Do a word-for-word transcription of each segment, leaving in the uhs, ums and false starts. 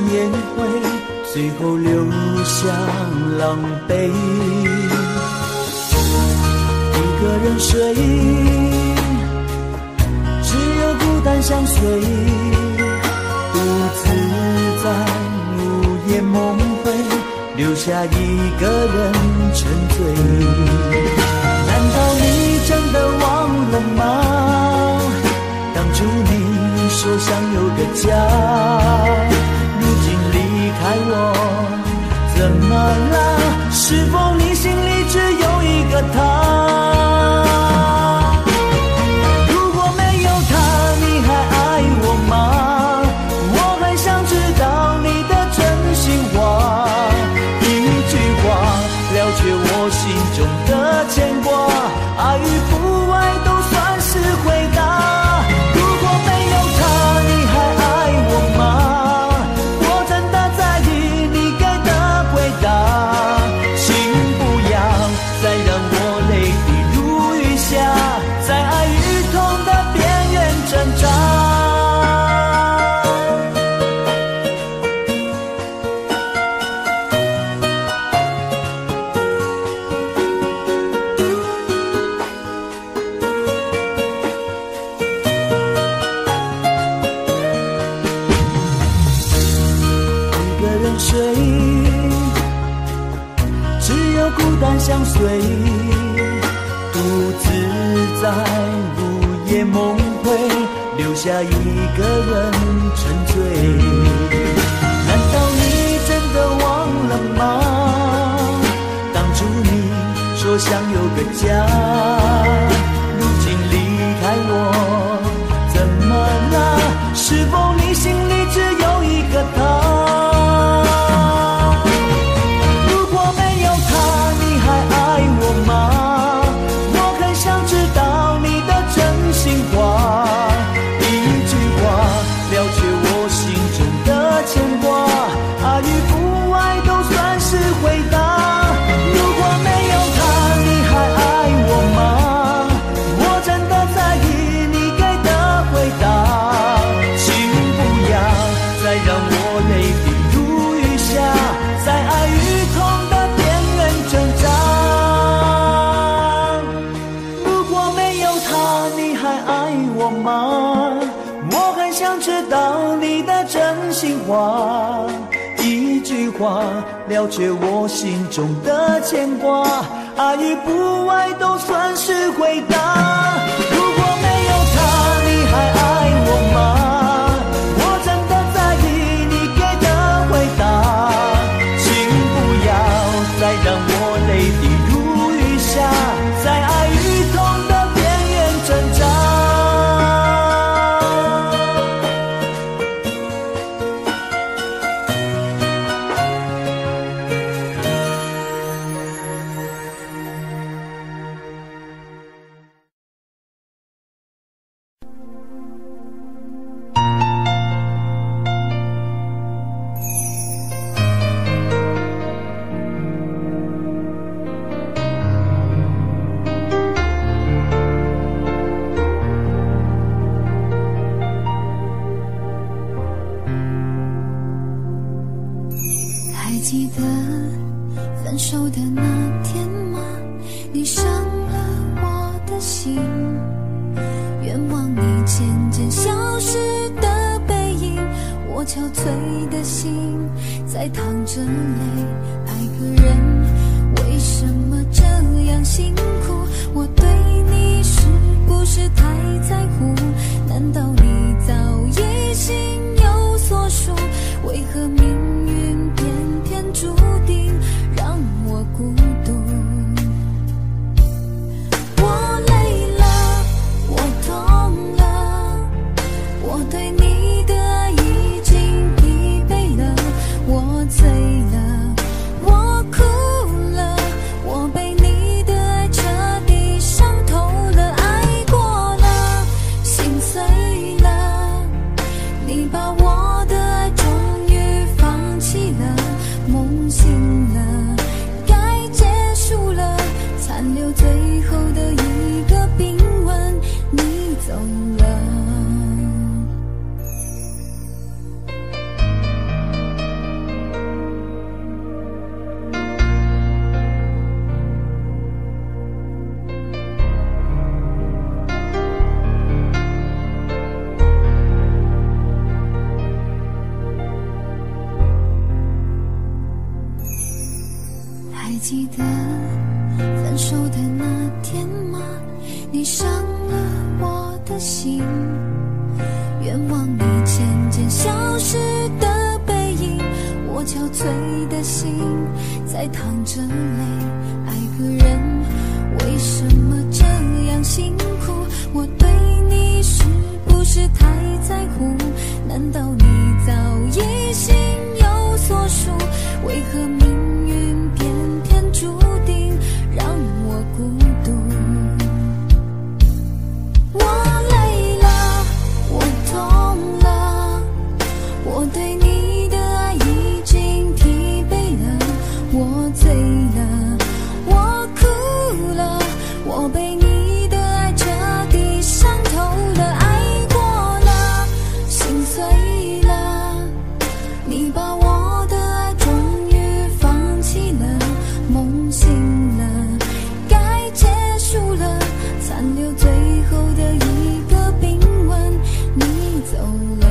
宴会，最后留下狼狈。一个人睡，只有孤单相随，独自在午夜梦回，留下一个人沉醉。难道你真的忘了吗？当初你说想有个家，如今离开我，怎么了？是否你心里只有一个他？如果没有他，你还爱我吗？我很想知道你的真心话，一句话了却我心中的牵挂，爱与不爱都算是回答。相随，独自在午夜梦回，留下一个人沉醉。难道你真的忘了吗？当初你说想有个家，如今离开我，怎么了？是否你心里只有一个他？话一句话了却我心中的牵挂，爱与不爱都算是回答。如果没有他，你还爱我吗？我真的在意你给的回答，请不要再让我泪滴如雨下，在爱与痛的边缘挣扎。 记得分手的那天吗？你伤了我的心，愿望你渐渐消失的背影，我憔悴的心在淌着泪。爱个人为什么这样辛苦？我对你是不是太在乎？难道你早已心有所属？为何命运偏偏注定让我孤独？我累了，我痛了，我对你的爱已经疲惫了，我醉了，我哭了，我被你的爱彻底伤透了，爱过了，心碎了。 记得分手的那天吗？你伤了我的心，愿望你渐渐消失的背影，我憔悴的心在淌着泪。爱个人为什么这样辛苦？我对你是不是太在乎？难道你早已心有所属？为何命运偏偏注定让我孤独？我累了，我痛了，我对你的爱已经疲惫了，我醉了，我哭了，我被你的爱彻底伤透了，爱过了，心碎了，你把我的爱终于放弃了，梦醒了，该结束了，残留最后的一个冰吻，你走了。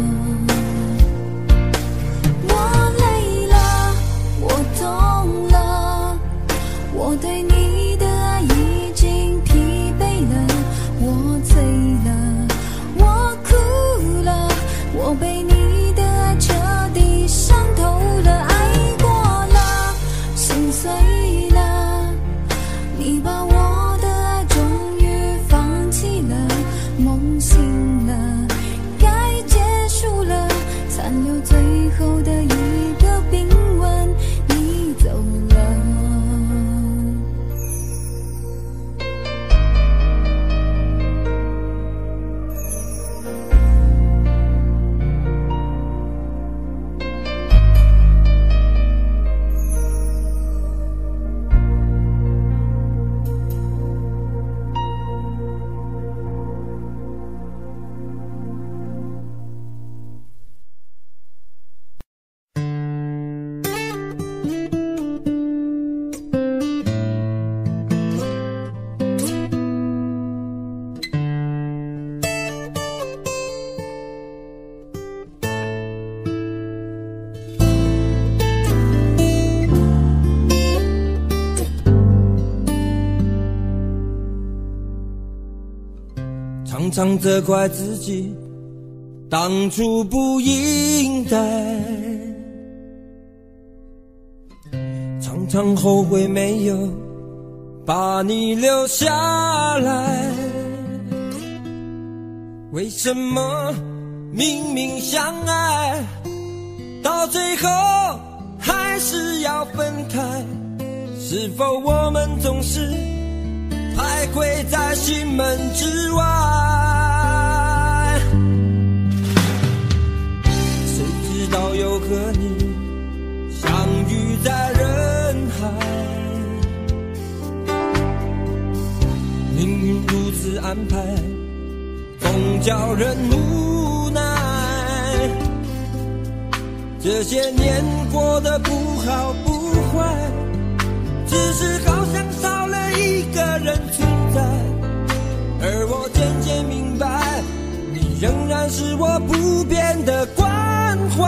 我累了，我痛了，我对你的爱已经疲惫了，我醉了，我哭了，我被你的爱彻底伤透了，爱过了，心碎了，你把我的爱终于放弃了，梦醒了，该结束了，残留最后的一个冰吻，你走了。 常常责怪自己当初不应该，常常后悔没有把你留下来。为什么明明相爱，到最后还是要分开？是否我们总是徘徊在心门之外？谁知道又和你相遇在人海，命运如此安排，总叫人无奈。这些年过得不好不坏，只是好像少了一个人存在，而我渐渐明白，你仍然是我不变的关怀。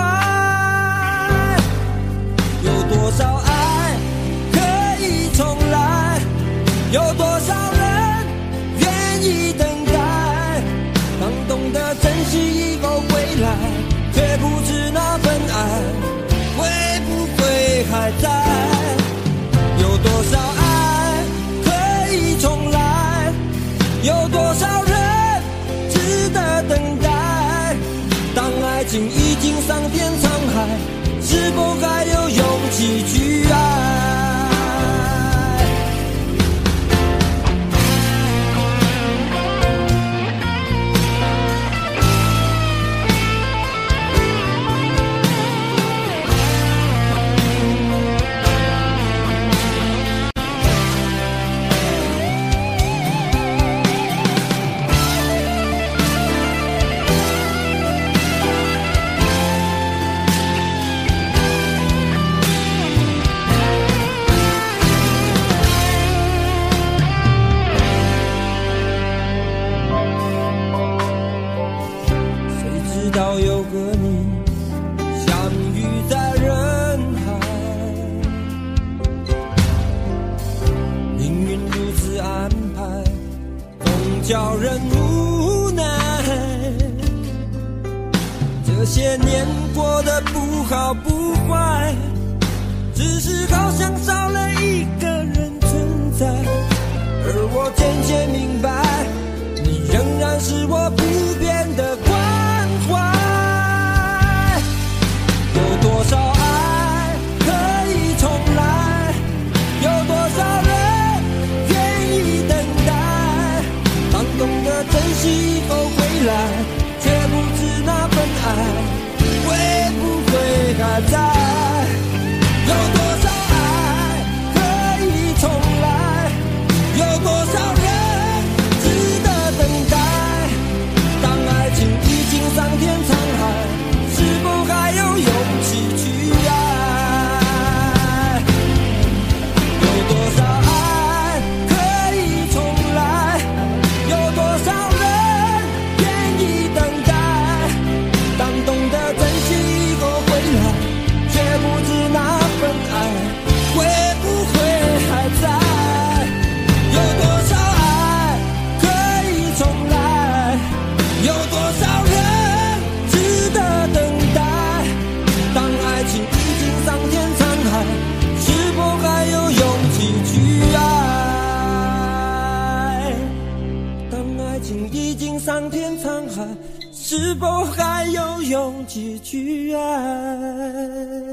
有多少爱可以重来，有多少人愿意等待，当懂得珍惜以后回来，却不知那份爱会不会还在。有多少爱可以重来，有多少人值得等待，当爱情已经桑田沧海，是否还有勇气去爱？ 好不坏，只是好像少了一个人存在。而我渐渐明白，你仍然是我不变的关怀。有多少爱可以重来，有多少人愿意等待，当懂得珍惜以后回来，却不知那份爱会不会还在。有多少爱可以重来，有多少人值得等待，当爱情已经桑田沧海，是否还有勇气去爱？有多少爱可以重来，有多少人愿意等待，当懂得珍惜以后回来，却不知那份爱会不会还在。有多少爱可以重来，有多少人值得等待，当爱情已经桑田沧海，是否还有勇气去爱？当爱情已经桑田沧海，是否还有勇气去爱？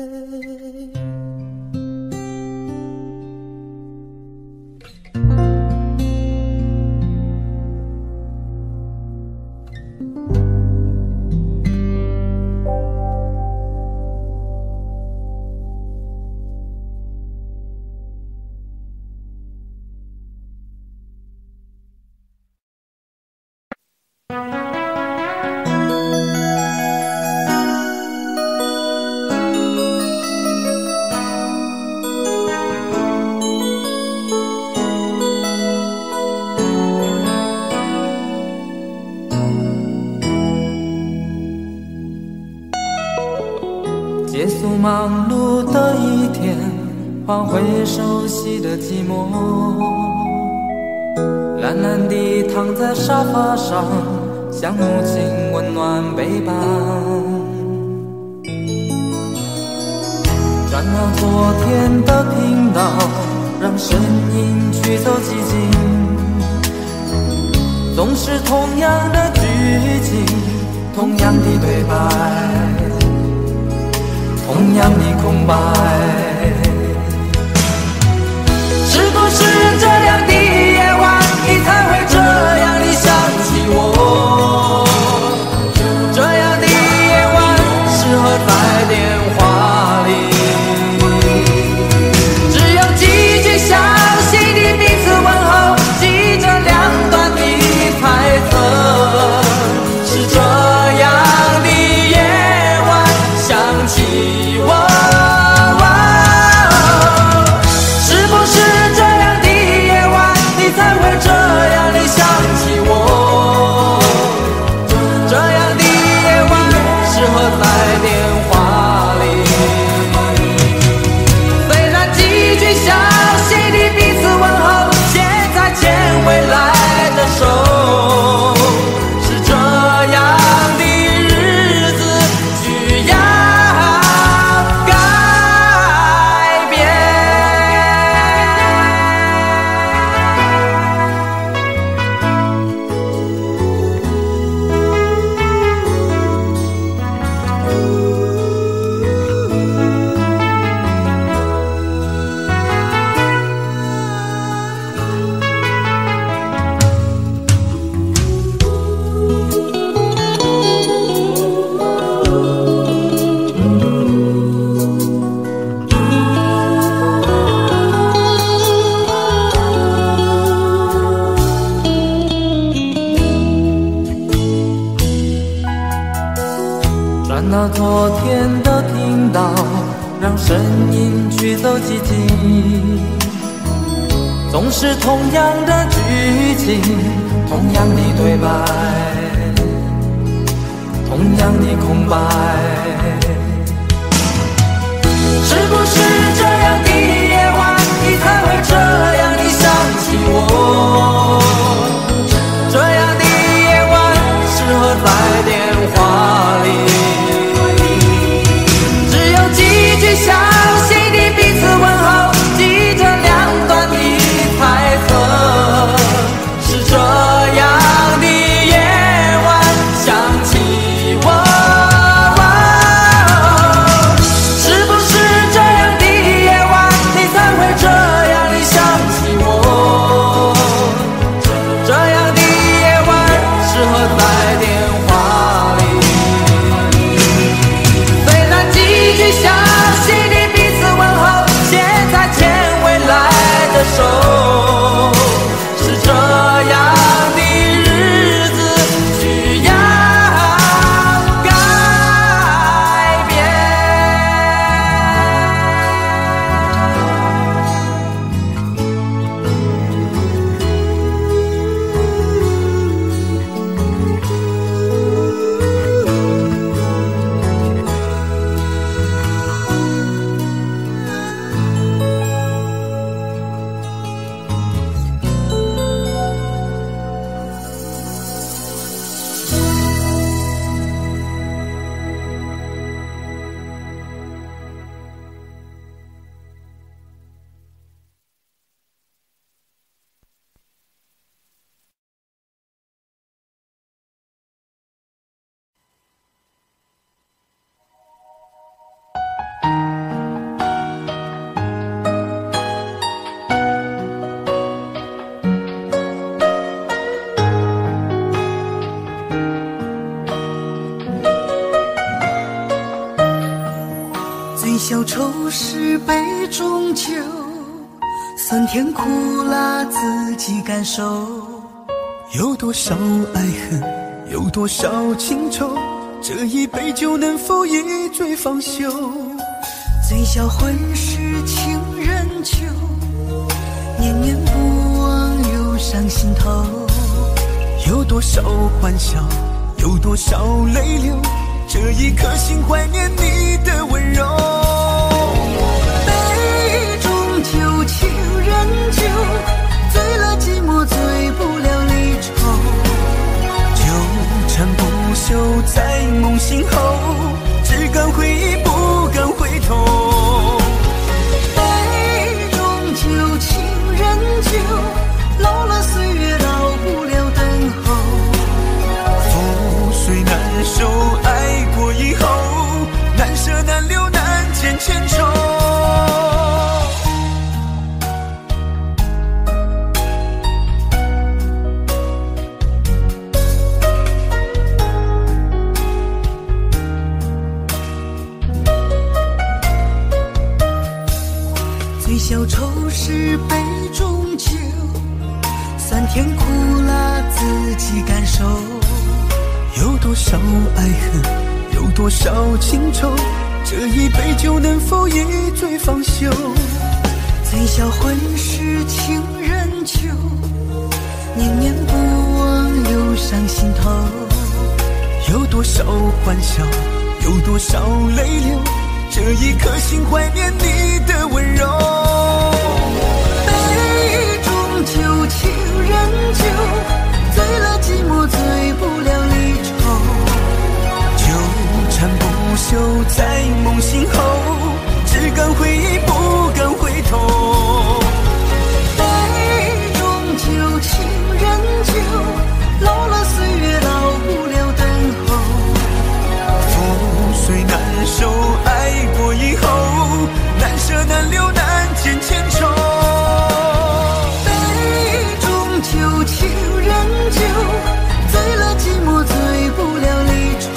结束忙碌的一天，换回熟悉的寂寞，懒懒地躺在沙发上，像母亲温暖背叛。转到昨天的频道，让声音驱走寂静，总是同样的剧情，同样的对白，同样的空白。是不是这样的夜晚，你才会这样地想起我？这样的夜晚适合在电话里，只有几句详细的彼此问候，记着两端的猜测。是这样的夜晚想起我。转到昨天的频道，让声音驱走寂静，总是同样的剧情，同样的对白，同样的空白。是不是这样的夜晚，你才会这样地想起我？这样的夜晚适合在电话里，只消愁是杯中酒，酸甜苦辣自己感受。有多少爱恨，有多少情愁，这一杯酒能否一醉方休？醉销魂是情人酒，念念不忘忧伤心头。有多少欢笑，有多少泪流，这一颗心怀念你的温柔。杯中酒，情人酒，醉了寂寞，醉不了离愁。纠缠不休在梦醒后，只敢回忆不敢回头。杯中酒，情人酒，老了岁月老不了等候。覆水难收，爱过以后，难舍难留难解千愁。醉消愁是杯中酒，酸甜苦辣自己感受。有多少爱恨，有多少情愁，这一杯酒能否一醉方休？醉销魂是情人酒，念念不忘忧伤心头。有多少欢笑，有多少泪流，这一颗心怀念你的温柔。杯中酒，情人酒，醉了寂寞，醉不了离愁。纠缠不休在梦醒后，只敢回忆不敢回头。杯中酒，情人酒，老了岁月老不了等候。覆水难收，爱过以后，难舍难留难解千愁。杯中酒，情人酒，醉了寂寞，醉不了离愁。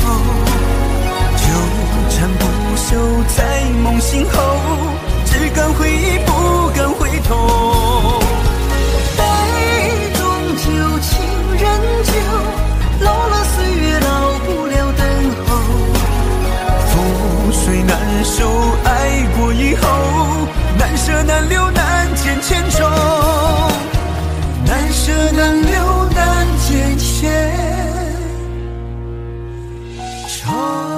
纠缠不休在梦醒后，只敢回忆不敢回头。杯中酒，情人酒，老了岁月老不了等候。覆水难收，爱过以后，难舍难留难解千愁。难舍难留难解千愁。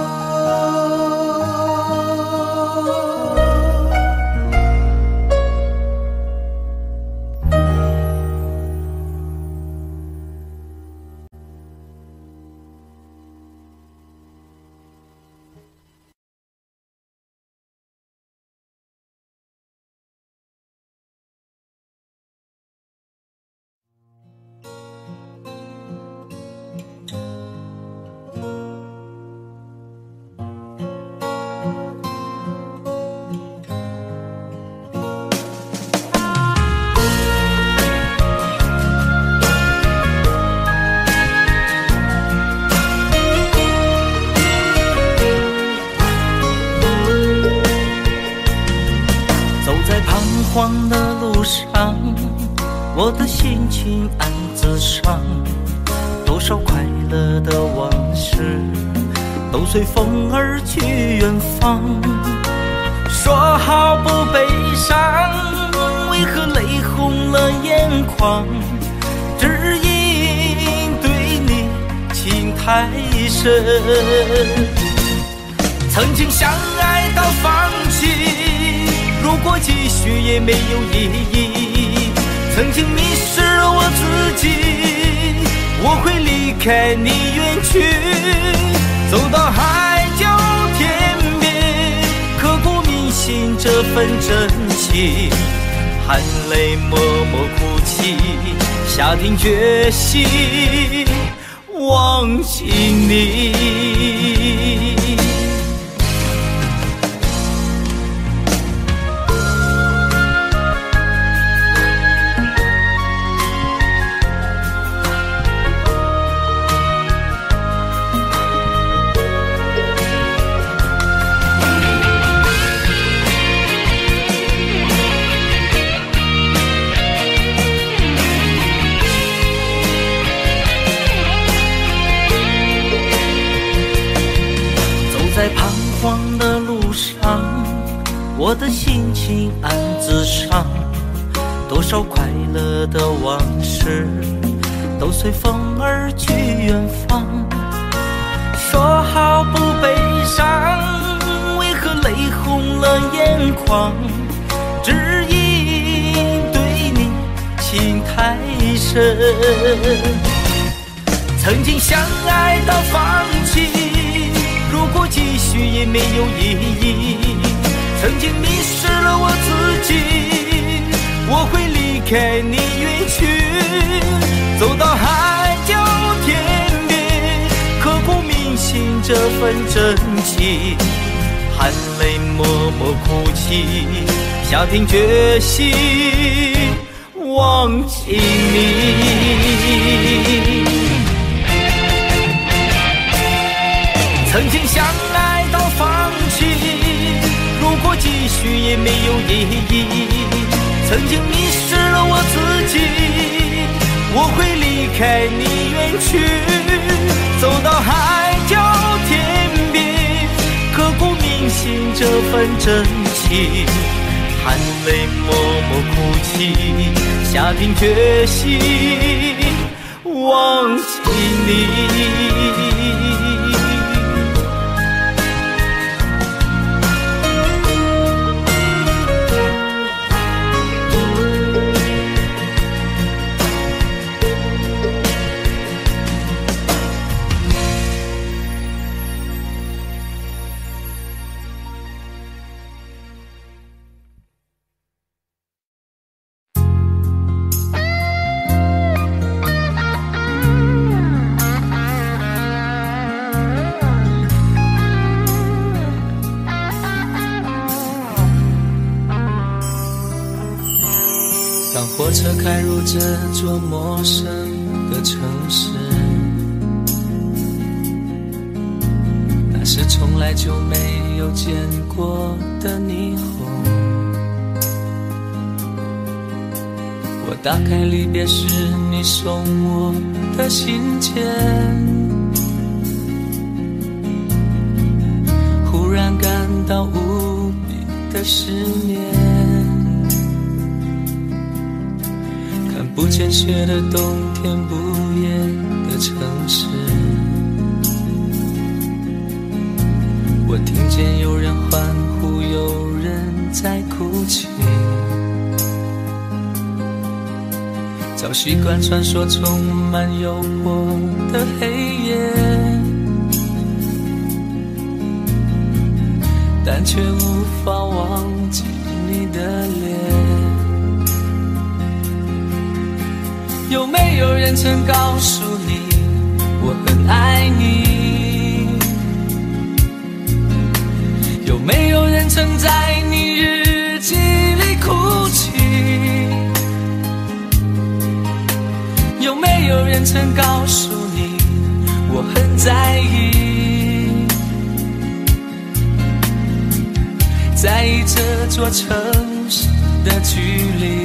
慌的路上，我的心情暗自伤，多少快乐的往事都随风而去远方。说好不悲伤，为何泪红了眼眶？只因对你情太深，曾经相爱到放弃，如果继续也没有意义。曾经迷失我自己，我会离开你远去，走到海角天边，刻骨铭心这份真情，含泪默默哭泣，下定决心忘记你。 我的心情暗自伤，多少快乐的往事都随风而去远方。说好不悲伤，为何泪红了眼眶？只因对你情太深，曾经相爱到放弃，如果继续也没有意义。曾经迷失了我自己，我会离开你远去，走到海角天边，刻骨铭心这份真情，含泪默默哭泣，下定决心忘记你。曾经相爱到放弃，如果继续也没有意义。曾经迷失了我自己，我会离开你远去，走到海角天边，刻骨铭心这份真情，含泪默默哭泣，下定决心忘记你。 当火车开入这座陌生的城市，那是从来就没有见过的霓虹。我打开离别时你送我的信笺，忽然感到无比的失眠。不见雪的冬天，不夜的城市，我听见有人欢呼，有人在哭泣。早习惯传说充满诱惑的黑夜，但却无法忘记你的脸。有没有人曾告诉你我很爱你？有没有人曾在你日记里哭泣？有没有人曾告诉你我很在意？在意这座城市的距离。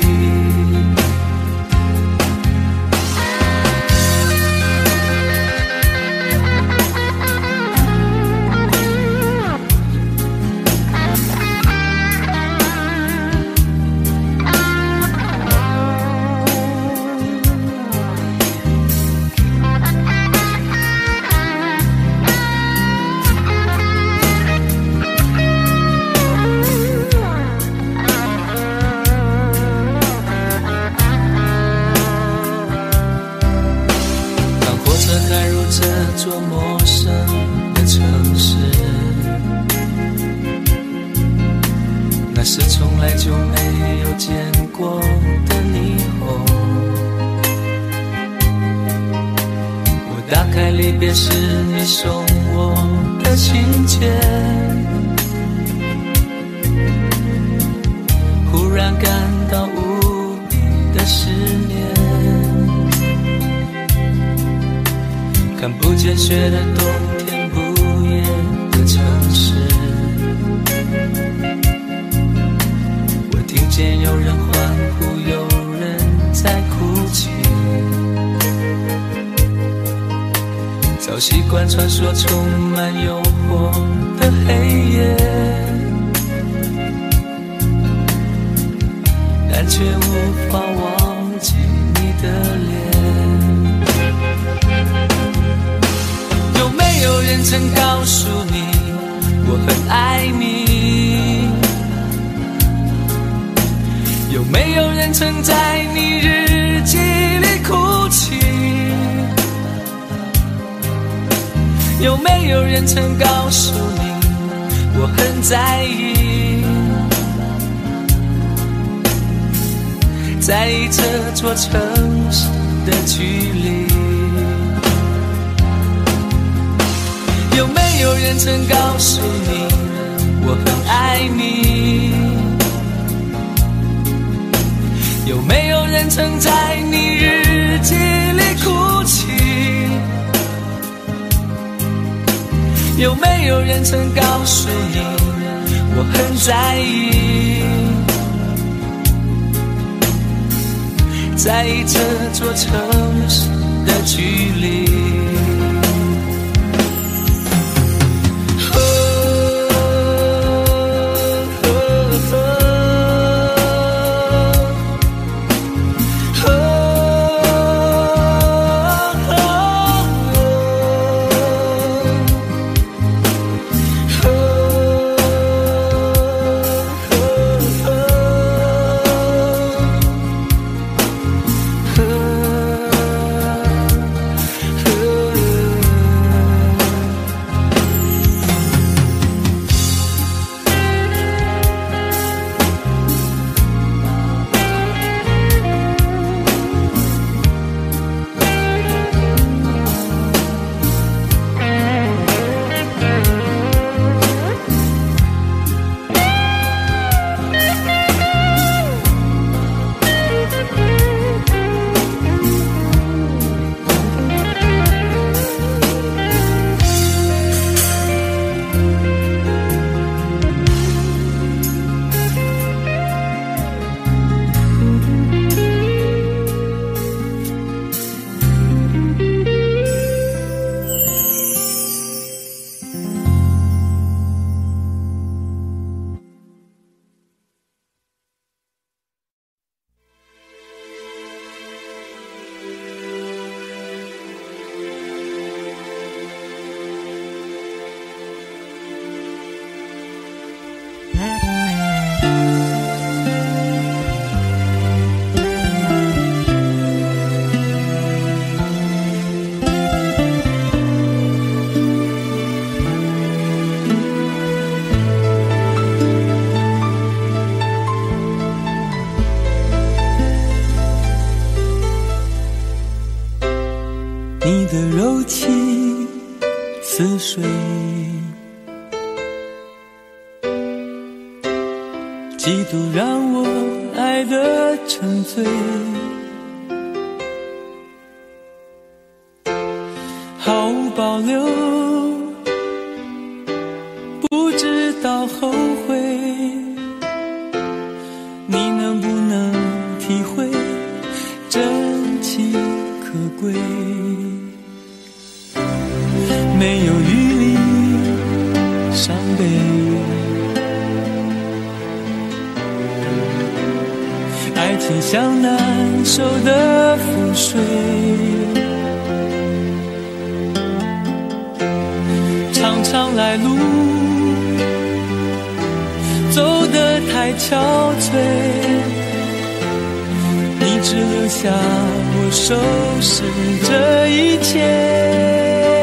这座陌生的城市，那是从来就没有见过的霓虹。我打开离别时你送我的信笺，忽然感到无比的失眠。看不见雪的冬天，不夜的城市，我听见有人欢呼，有人在哭泣。早习惯传说充满诱惑的黑夜， 但却无法忘记你的脸。有没有人曾告诉你我很爱你？有没有人曾在你日记里哭泣？有没有人曾告诉你我很在意？在意这座城市的距离。有没有人曾告诉你我很爱你？有没有人曾在你日记里哭泣？有没有人曾告诉你我很在意？在意这座城市的距离。 你的柔情似水，几度让我爱得沉醉，毫无保留，不知道后悔。你能不能体会真情可贵？没有余力伤悲，爱情像难收的覆水，长长来路走得太憔悴，你只留下我收拾这一切。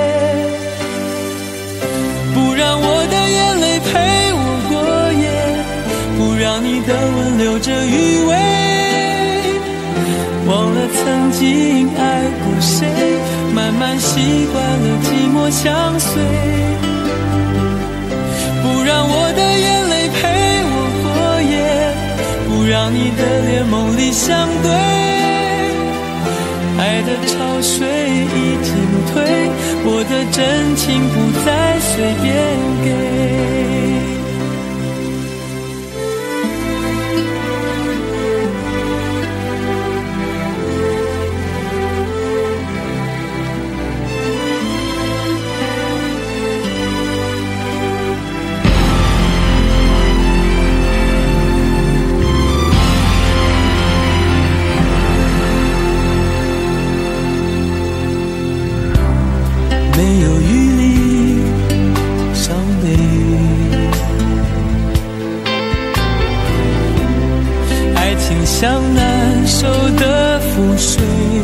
不让我的眼泪陪我过夜，不让你的吻留着余味，忘了曾经爱过谁，慢慢习惯了寂寞相随。不让我的眼泪陪我过夜，不让你的脸梦里相对，爱的潮水已经退，我的真情不再随便给。 像难收的覆水，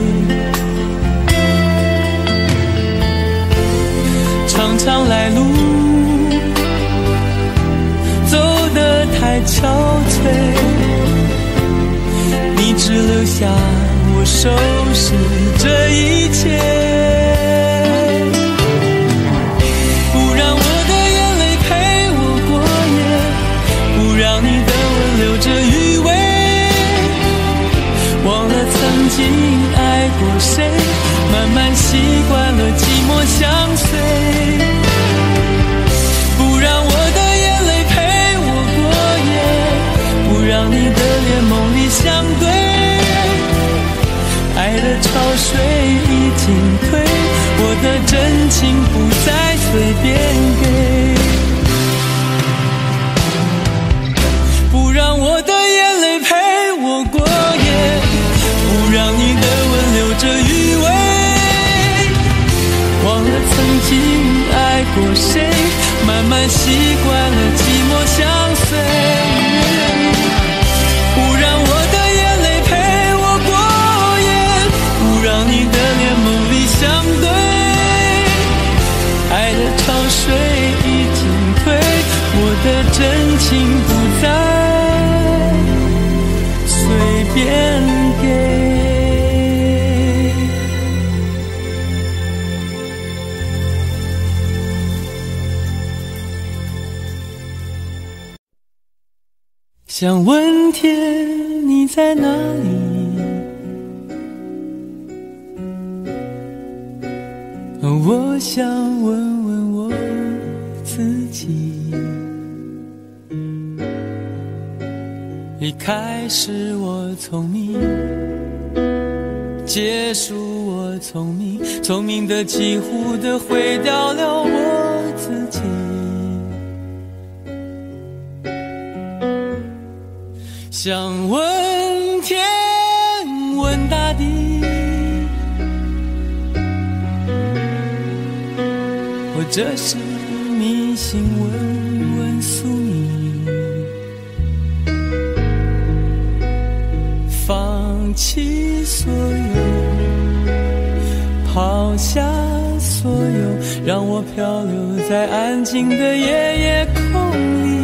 常常来路走得太憔悴，你只留下我收拾这一切。这余味，忘了曾经爱过谁，慢慢习惯了寂寞相随。不让我的眼泪陪我过夜，不让你的脸梦里相对。爱的潮水已经退，我的真情不再随便给。不让我的眼泪陪我过夜，不让你的吻留着余味，忘了曾经爱过谁，慢慢习惯了寂寞相随。不让我的眼泪陪我过夜，不让你的脸梦里相对。爱的潮水已经退，我的真情不再随便给。想问天你在哪里，我想问问我自己。一开始我聪明，结束我聪明，聪明的几乎的毁掉了我自己。想问天问大地，或者是迷信问问宿命，放弃所有，抛下所有，让我漂流在安静的夜夜空里。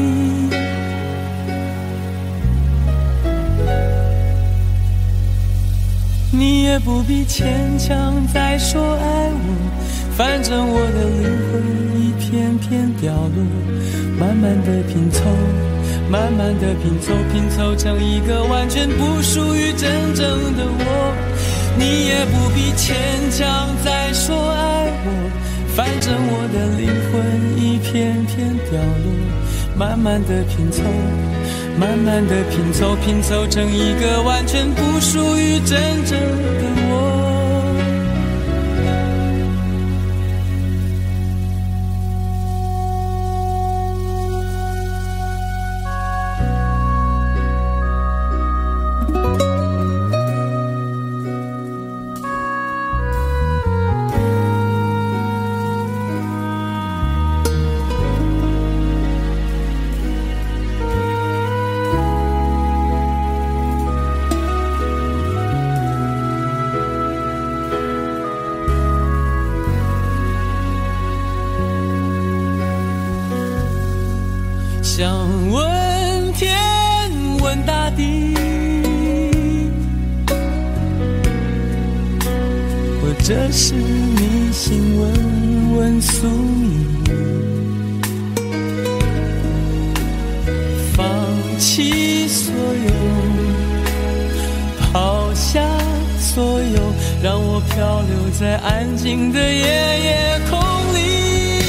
你也不必牵强再说爱我，反正我的灵魂一片片掉落，慢慢的拼凑，慢慢的拼凑，拼凑成一个完全不属于真正的我。你也不必牵强再说爱我，反正我的灵魂一片片掉落，慢慢的拼凑，慢慢的拼凑，拼凑成一个完全不属于真正的我。想问天问大地，或者是迷信问问宿命，放弃所有，抛下所有，让我漂流在安静的夜夜空里。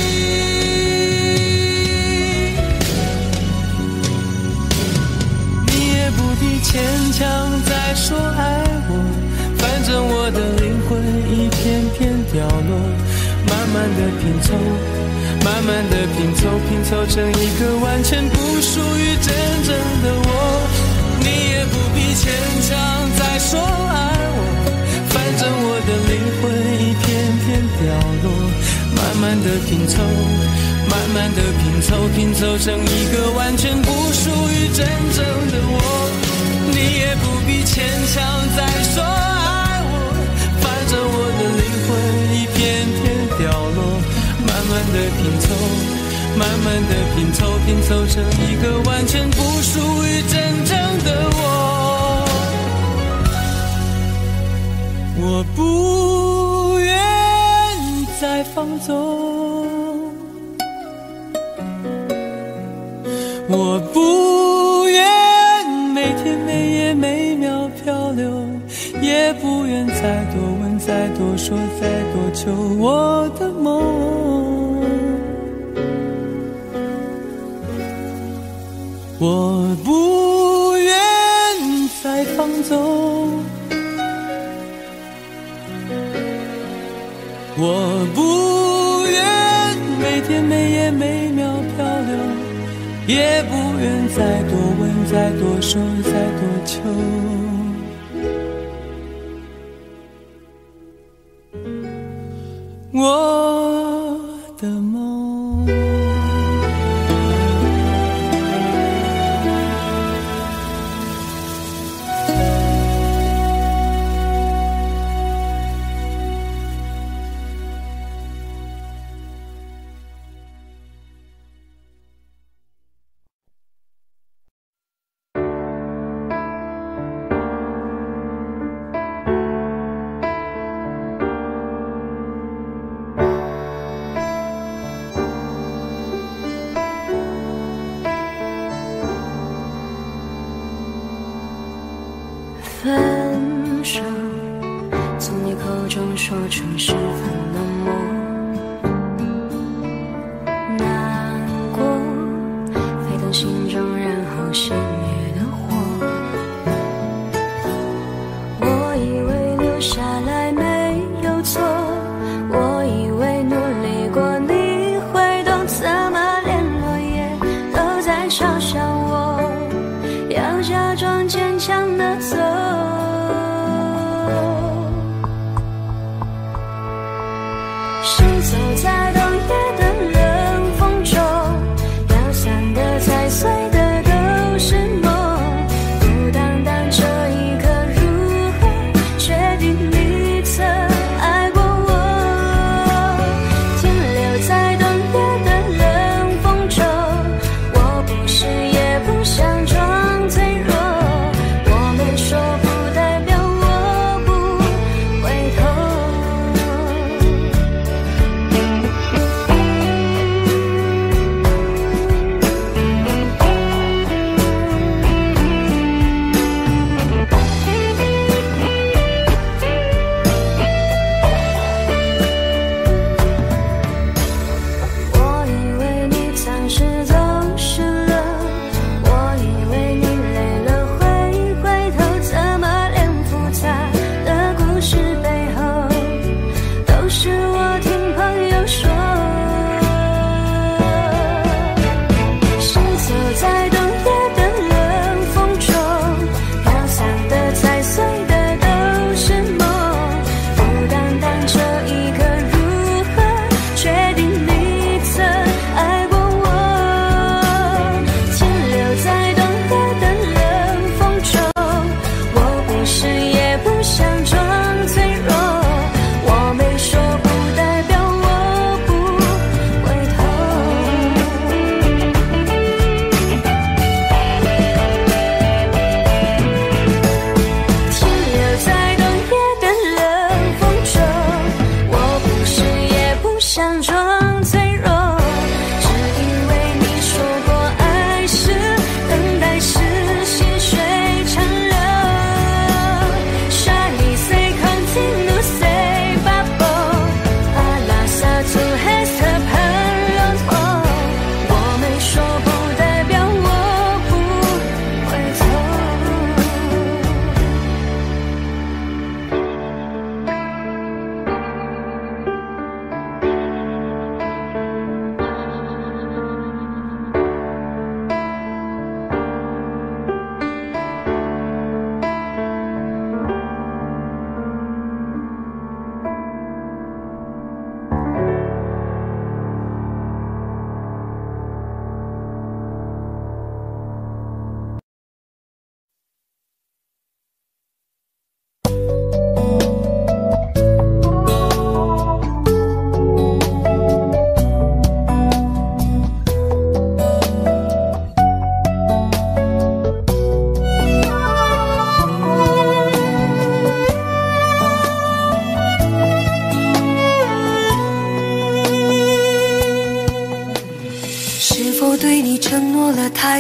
牵强再说爱我，反正我的灵魂一片片掉落，慢慢的拼凑，慢慢的拼凑，拼凑成一个完全不属于真正的我。你也不必牵强再说爱我，反正我的灵魂一片片掉落，慢慢的拼凑，慢慢的拼凑，拼凑成一个完全不属于真正的我。你也不必必牵强再说爱我，反正我的灵魂一片片掉落，慢慢的拼凑，慢慢的拼凑，拼凑成一个完全不属于真正的我。我不愿再放纵，我不愿每天每夜每秒漂流，也不愿再多问再多说再多求我的梦。我不愿再放纵，我不愿每天每夜每秒漂流，也不愿再多问再多说再多求我的梦。 分手，从你口中说出十分冷漠，难过沸腾心中，然后熄灭的火。我以为留下来没有错，我以为努力过你会懂，怎么连落叶都在嘲笑我，要假装坚强的走。行走在冬夜的冷风中，飘散的踩碎的都是梦，孤单单这一刻如何确定你曾爱过我，停留在冬夜的冷风中，我不是也不想装脆弱，我们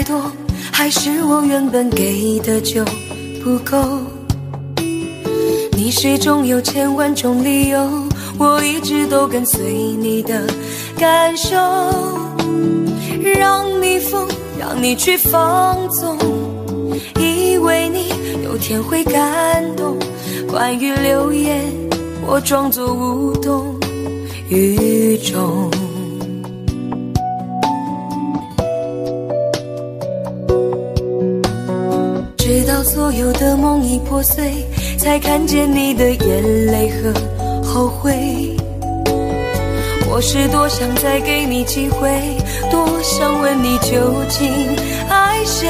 太多，还是我原本给的就不够？你始终有千万种理由，我一直都跟随你的感受，让你疯，让你去放纵，以为你有天会感动。关于流言，我装作无动于衷。直到所有的梦已破碎，才看见你的眼泪和后悔。我是多想再给你机会，多想问你究竟爱谁。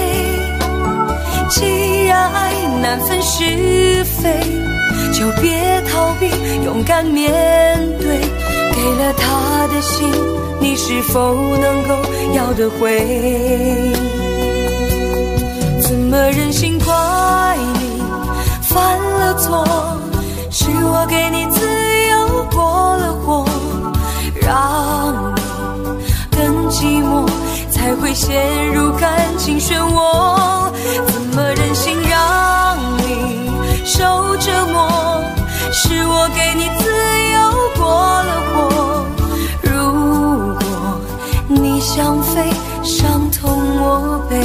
既然爱难分是非，就别逃避，勇敢面对。给了他的心，你是否能够要得回？怎么忍心怪你犯了错？是我给你自由过了火，让你更寂寞，才会陷入感情漩涡。怎么忍心让你受折磨？是我给你自由过了火。如果你想飞，伤痛我背。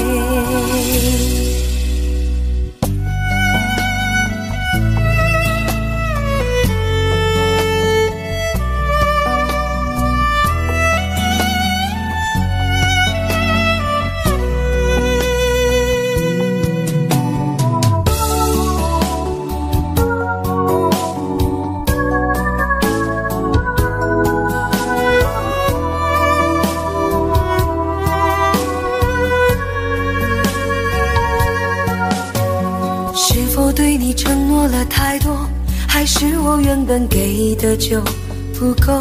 对你承诺了太多，还是我原本给的就不够？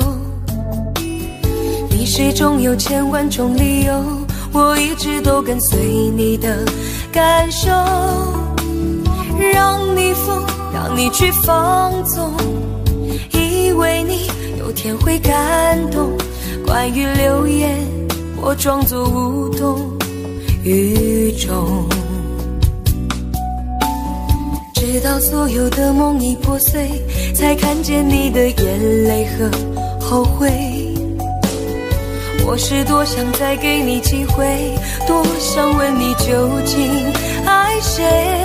你始终有千万种理由，我一直都跟随你的感受，让你疯，让你去放纵，以为你有天会感动。关于流言，我装作无动于衷。直到所有的梦已破碎，才看见你的眼泪和后悔。我是多想再给你机会，多想问你究竟爱谁。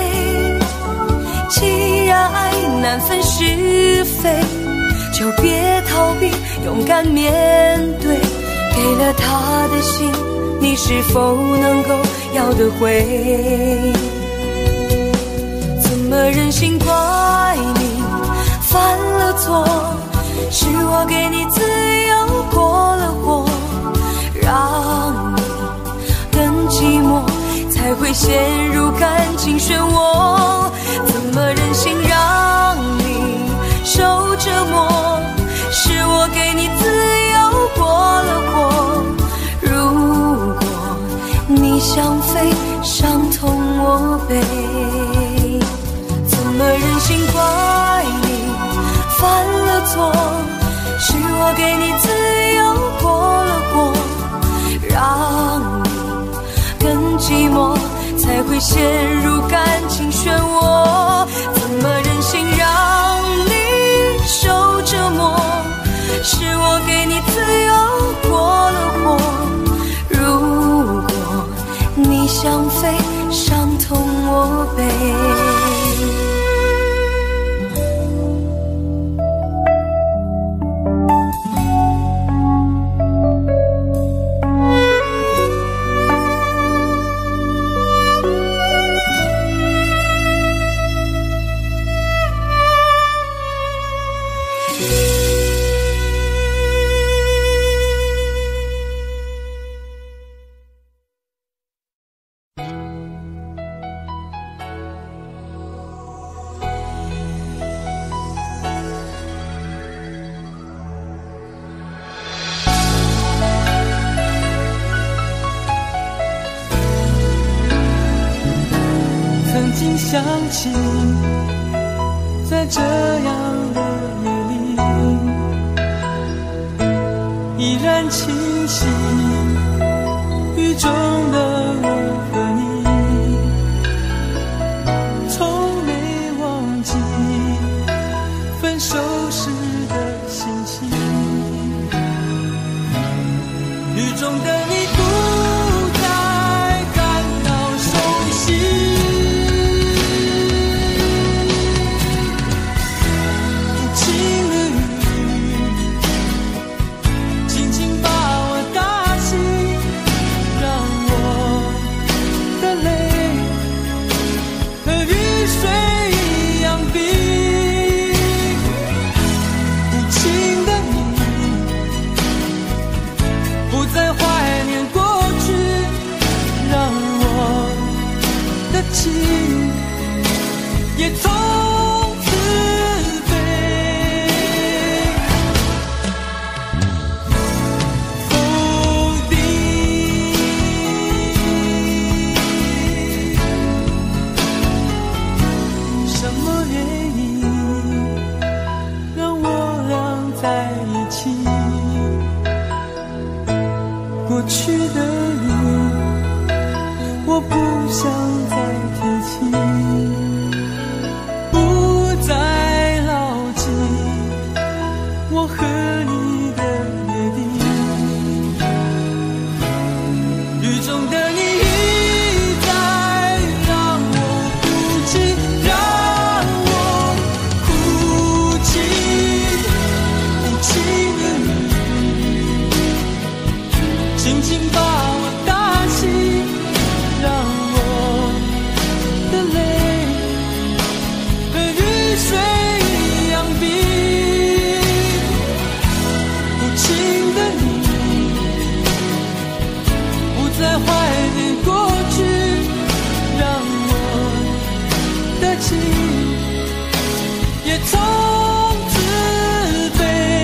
既然爱难分是非，就别逃避，勇敢面对。给了他的心，你是否能够要得回？怎么忍心怪你犯了错？是我给你自由过了火，让你更寂寞，才会陷入感情漩涡。怎么忍心让你受折磨？是我给你自由过了火。如果你想飞，伤痛我背。怎么忍心怪你犯了错？是我给你自由过了火，让你更寂寞，才会陷入感情漩涡。怎么忍心让你受折磨？是我给你自由过了火。如果你想飞，伤痛我背。 想起在这样的夜里，依然清晰，与中的我和你，从没忘记分手时的心情。雨中的你不再感到熟悉，无情的雨轻轻把我打醒，让我的泪和雨水一样冰。无情的你不再怀念过去，让我的情也从此飞。否定什么原因让我俩在一起？过去的你，我不想再提起，不再牢记我和你的约定。雨中的你一再让我哭泣，让我哭泣，无情的你轻轻把我打醒，让我的泪和雨水一样冰。无情的你不再怀念过去，让我的情也从此飞。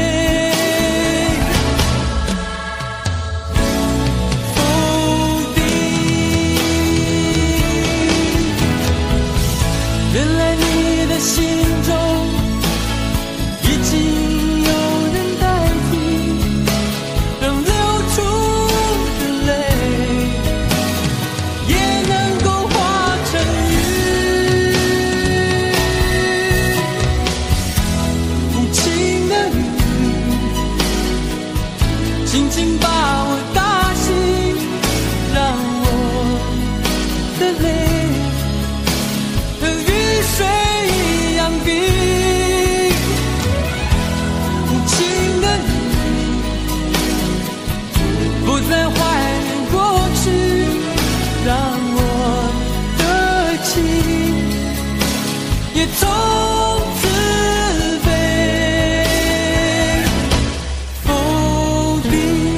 否定，原来你的心中已经有人代替，让流出的泪也能够化成雨。无情的雨轻轻把我打醒，让我的泪和雨水一样冰。无情的你不再怀念过去，让我的情也从此飞。否定。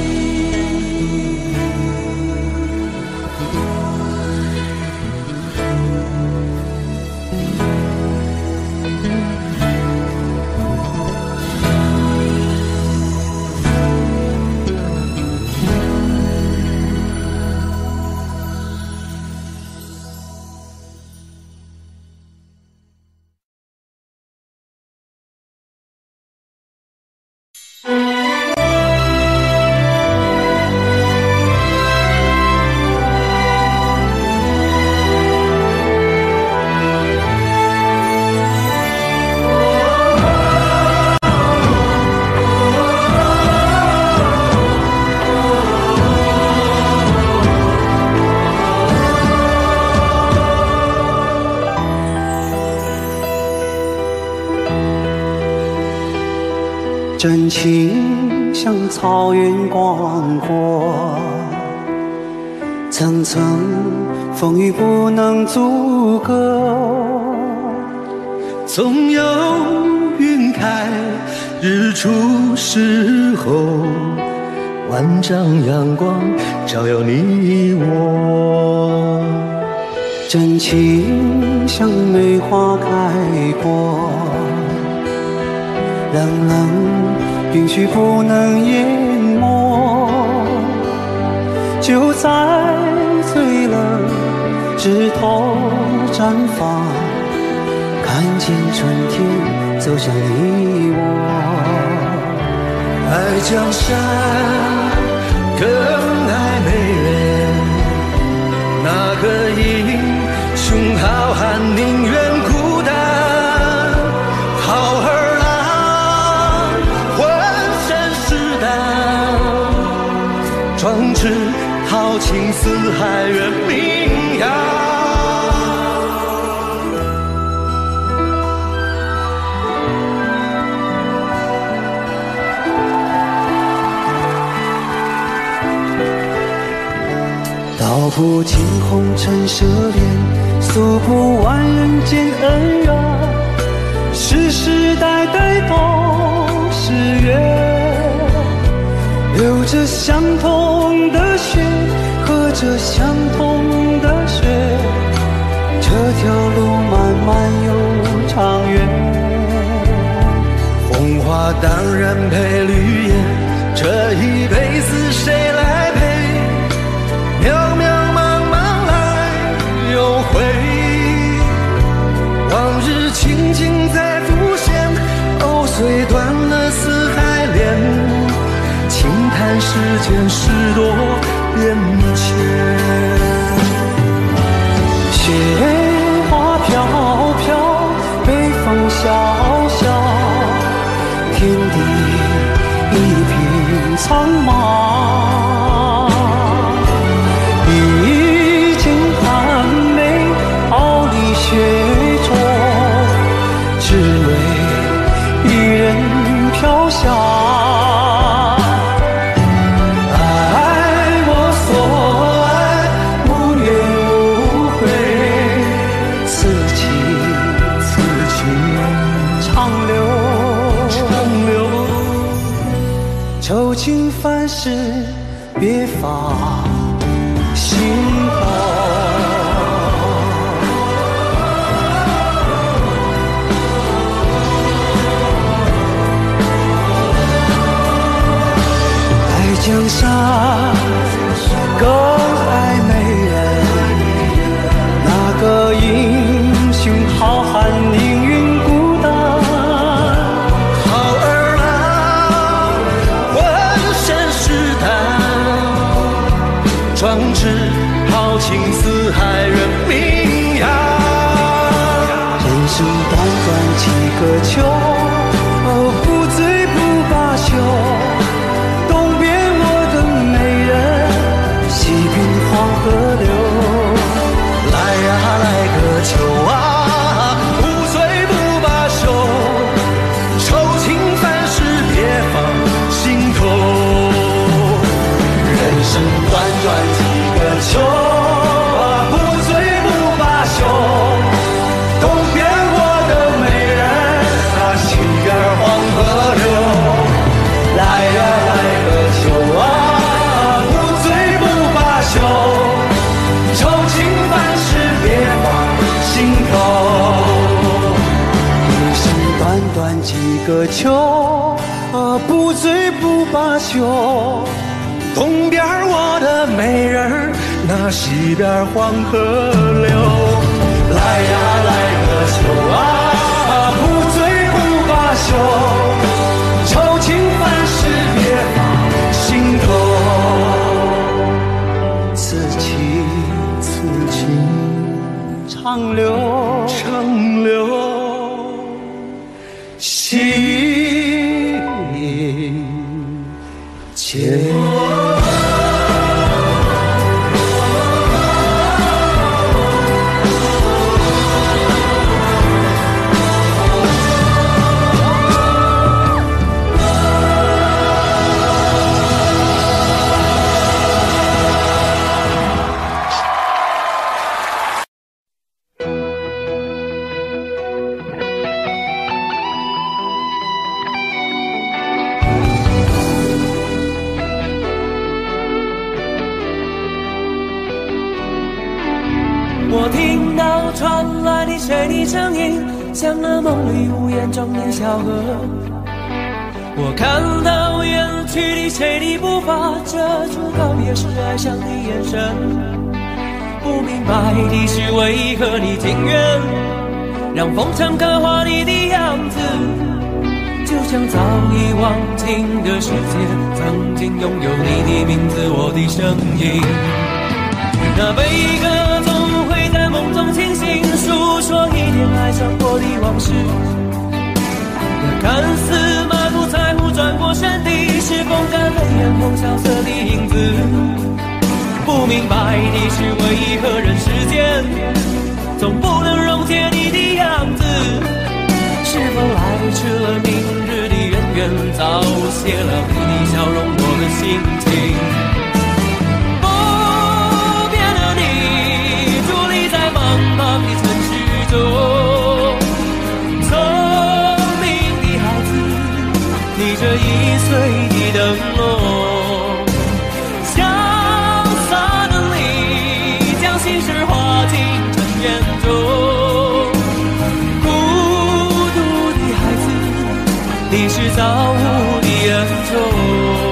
真情像草原广阔，层层风雨不能阻隔。 总有云开日出时候，万丈阳光照耀你我。 真情像梅花开过，冷冷允许不能淹没，就在最冷枝头绽放，看见春天走向你我。 爱江山更爱美人， 那个英雄好汉宁愿孤单，好儿郎浑身是胆，壮志豪情四海远名扬。 道不尽红尘奢恋，诉不完人间恩怨，世世代代都是缘，流着相同的血，喝着相同的血，这条路漫漫又长远。 红花当然配绿叶，这一辈子谁来陪？渺渺茫茫来又回，往日情景再浮现，藕虽断了丝还连，轻叹世间事多变迁。 雪花飘飘，北风萧萧，天地一片苍茫。雪中，只为一人飘香。爱我所爱，无怨无悔。此情此情长留长留。愁情烦事别放心头。江山更爱美人，那个英雄好汉宁愿孤单， 好儿郎浑身是胆，壮志豪情四海远名扬。 人生短短几个秋，不醉不罢休，黄河流， 来呀来个秋啊，不醉不罢休，愁情烦事别放心头。人生短短几个秋啊，不醉不罢休，东边我的美人啊，西边黄河流，来呀来个秋啊，愁情烦事别放心头。 人生短短几个秋，啊，不醉不罢休。 东边我的美人，那西边黄河流。来呀来个秋啊，不醉不罢休，愁情烦事别放心头。 长留长留心间。 我听到传来你谁的声音，像那梦里无言中的小河。我看到远去的谁的步伐，遮住告别时哀伤的眼神。不明白的是为何你情愿让风尘刻画你的样子，就像早已忘情的世界，曾经拥有你的名字，我的声音。 那悲歌总会在梦中清醒，诉说一点爱上过的往事。那看似满不在乎转过身的，是风干了眼红萧瑟的影子。不明白的是为何人世间总不能溶解你的样子。是否来迟了明日的渊源，早谢了你的笑容我的心情。不变的你伫立在茫茫的城市中，聪明的孩子提着易碎的灯笼，潇洒的你将心事化进尘缘中。你是造物的恩宠。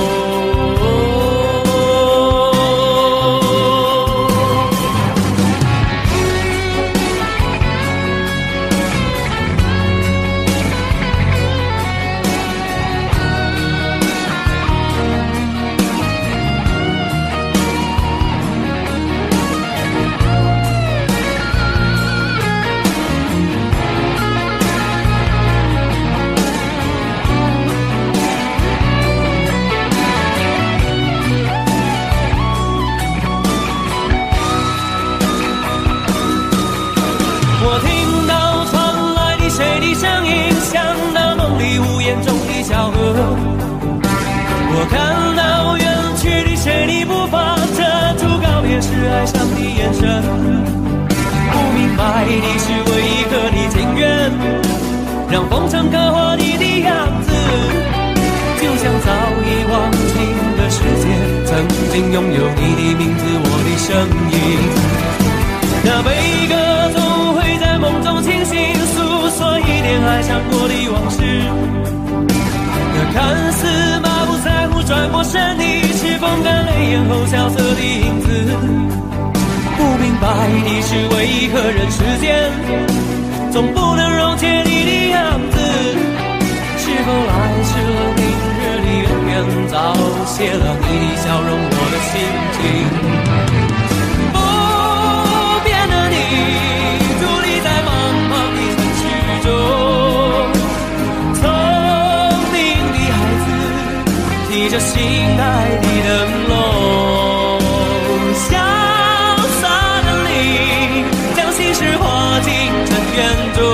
我听到传来的谁的声音，像那梦里屋檐中的小河。我看到远去的谁的步伐，遮住告别时哀伤的眼神。不明白的是为何你情愿让风尘刻画你的样子，就像早已忘情的世界曾经拥有你的名字，我的声音。那悲歌总会在梦中清醒，诉说一点爱上过的往事。那看似满不在乎转过身的，是风干泪眼后萧瑟的影子。不明白的是为何人世间总不能溶解你的样子。是否来迟了明日的渊源，早谢了你的笑容我的心情。提着心爱的灯笼，潇洒的你将心事化进尘缘中。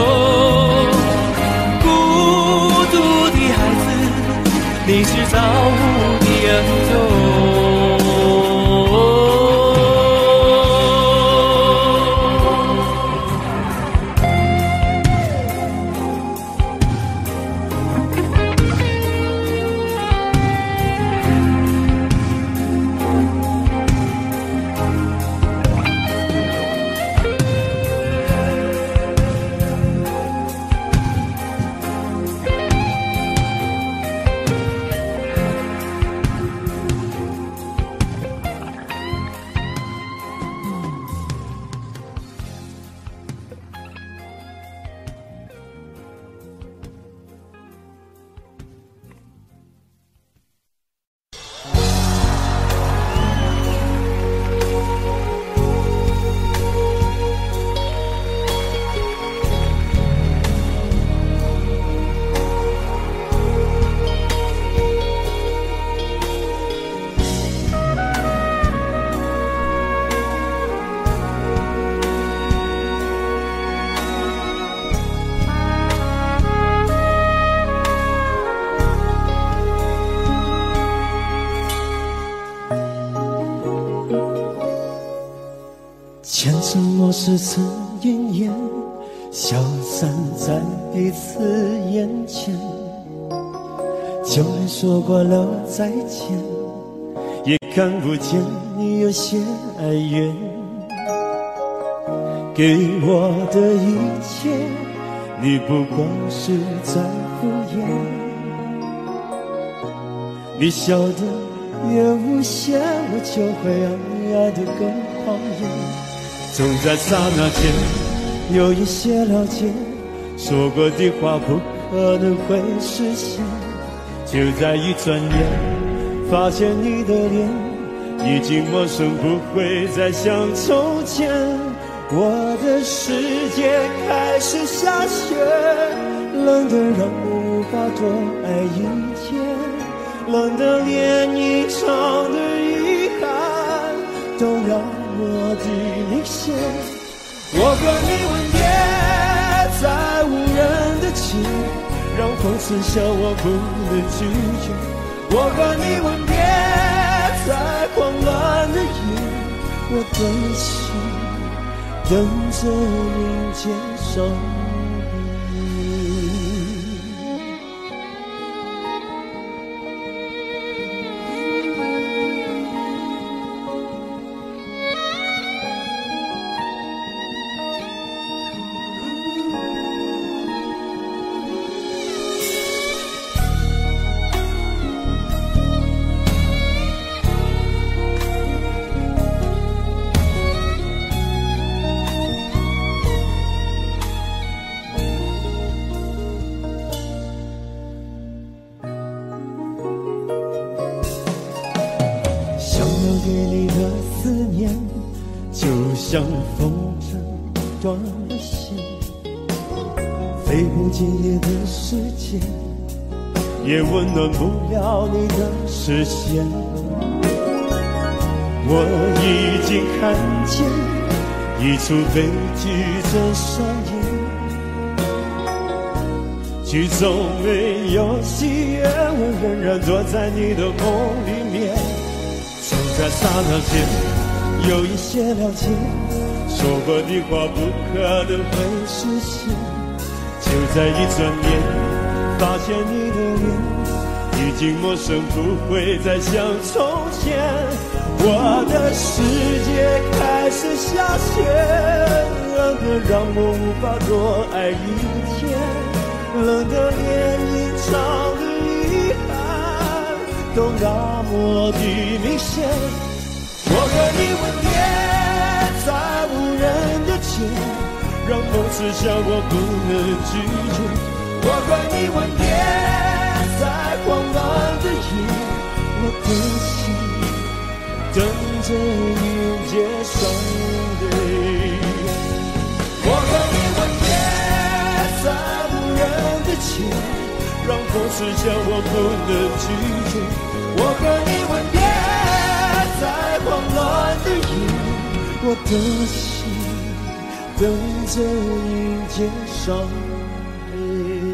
孤独的孩子，你是造物的恩宠。 前尘莫是曾云烟，消散在彼此眼前。就连说过了再见，也看不见你有些哀怨。给我的一切，你不过是在敷衍。你笑得越无邪，我就会爱爱得更狂野。总在刹那间有一些了解，说过的话不可能会实现。就在一转眼，发现你的脸已经陌生，不会再像从前。我的世界开始下雪，冷得让我无法多爱一天，冷得连一场的遗憾都让我的明显。我和你吻别在无人的街，让风刺笑我不能拒绝。我和你吻别在慌乱的夜，我的心等着迎接伤悲。对你的思念，就像风筝断了线，飞不进你的世界，也温暖不了你的视线。我已经看见一出悲剧正上演，剧中没有喜悦，我仍然躲在你的梦里面。就在刹那间有一些了解，说过的话不可能会实现。就在一转眼发现你的脸已经陌生，不会再像从前。我的世界开始下雪，冷得让我无法多爱一天，冷得连一场的遗憾都那么的明显。我和你吻别在无人的街，让梦刺笑我不能拒绝。我和你吻别在慌乱的夜，我的心等着迎接伤悲。我和你吻别在无人的街，让风刺笑我不能拒绝。我和你吻别在慌乱的夜，我的心等着迎接伤悲。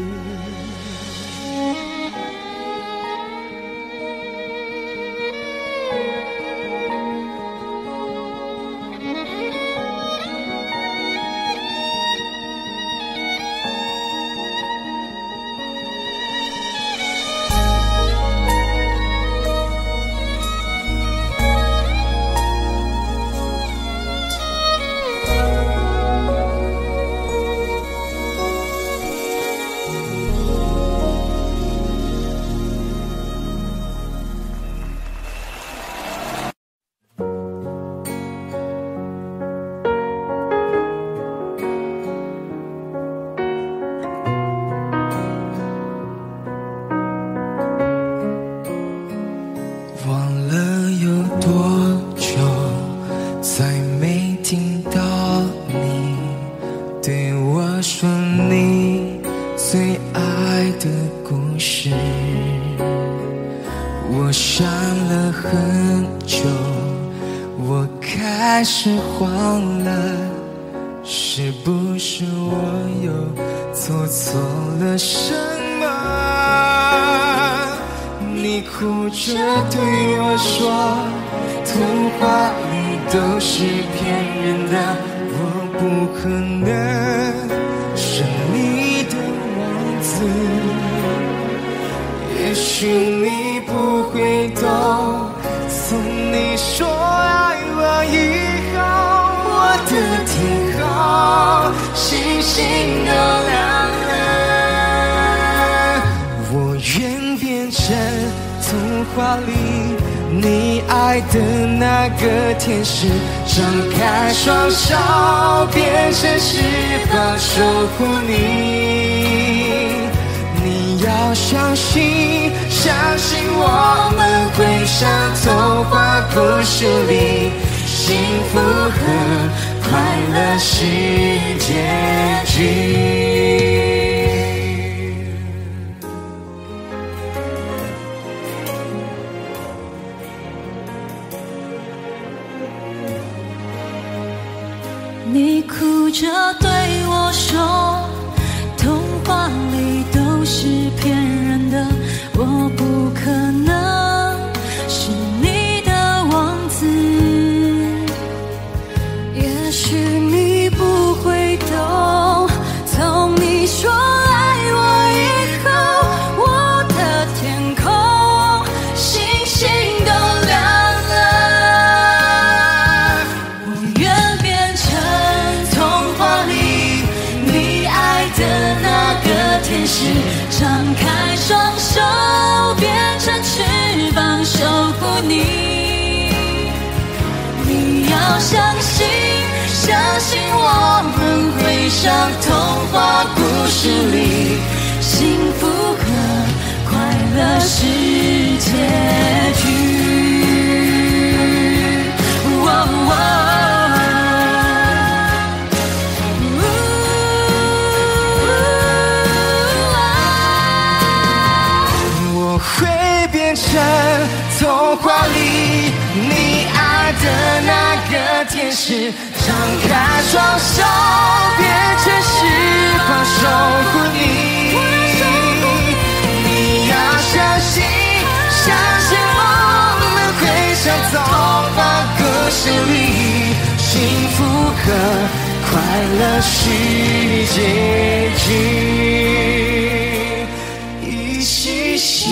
天使张开双手，变成翅膀守护你。你要相信，相信我们会像童话故事里幸福和快乐是结局。 你哭着对我说，童话里都是骗人的，我不可能是你的王子。也许你不会懂，从你说爱我以后，我的天空星星都亮了。我愿变成童话里你爱的那个天使，张开双手变成翅膀守护你。你要相信，相信我们会像童话故事里幸福和快乐是结局。哦哦童话里你爱的那个天使，张开双手变成翅膀守护你。你要相信，相信我们会像童话故事里幸福和快乐是结局。一起写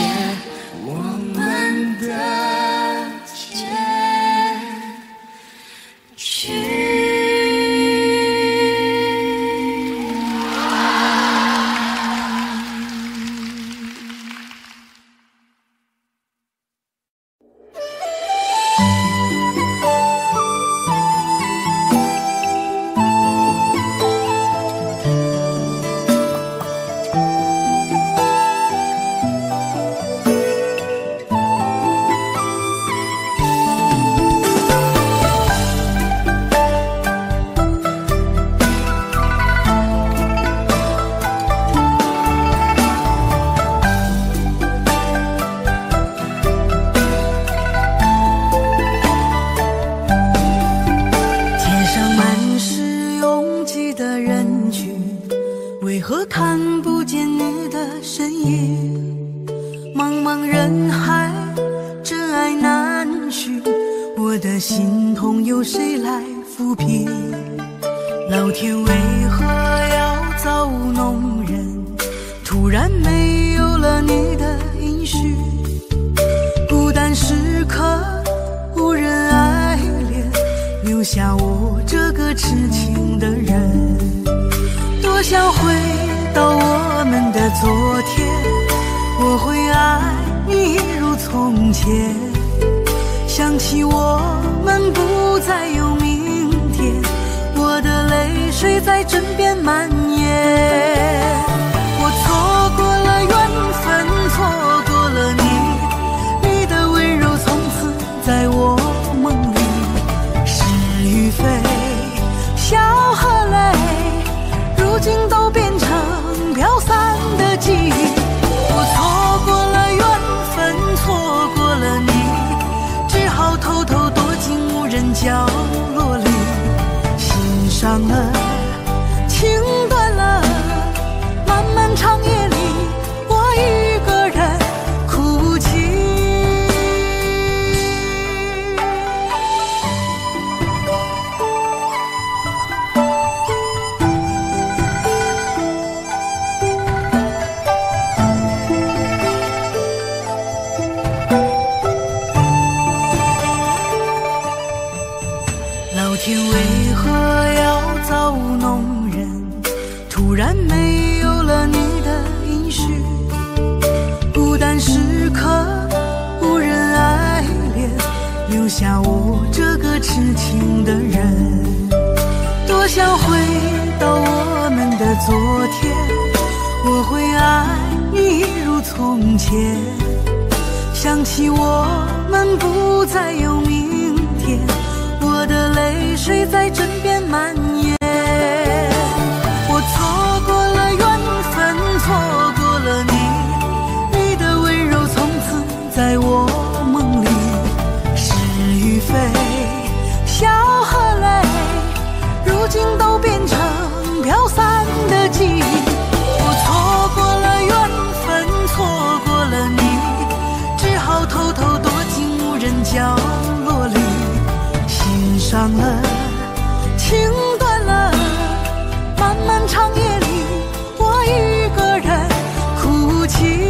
想起我们不再有明天，我的泪水在枕边蔓延。我错过了缘分，错过了你，你的温柔从此在我梦里。是与非，笑和泪，如今都变成飘散的记忆。我错过了缘分，错过了你，只好偷偷躲进无人角落里。心伤了，情断了，漫漫长夜里，我一个人哭泣。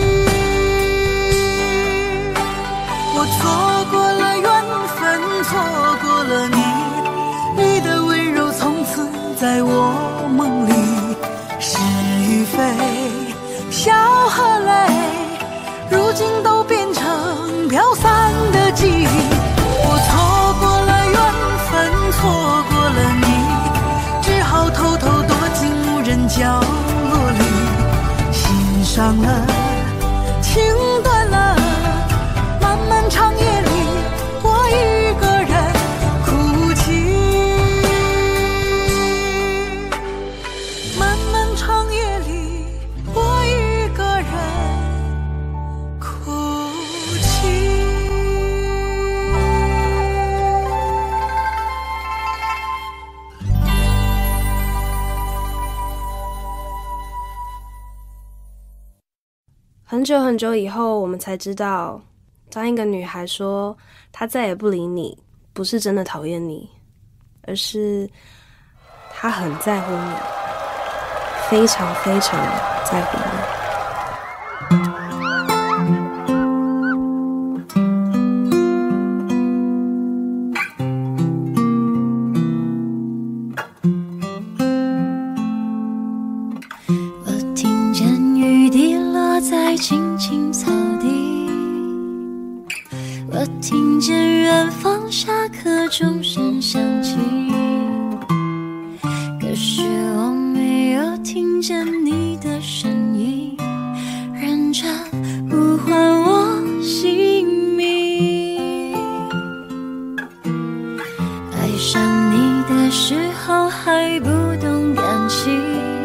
我错过了缘分，错过了你，你的温柔从此在我梦里。是与非，笑和泪，如今都变成飘散的记忆。我错过了缘分，错过了你，只好偷偷躲进无人角落里。心伤了，情断了，漫漫长夜里，我一个人哭泣。漫漫长夜里，我一个人哭泣。 很久很久以后，我们才知道，当一个女孩说她再也不理你，不是真的讨厌你，而是她很在乎你，非常非常在乎你。 我听见雨滴落在青青草地，我听见远方下课钟声响起，可是我没有听见你的声音，认真呼唤我姓名。爱上你的时候还不懂感情，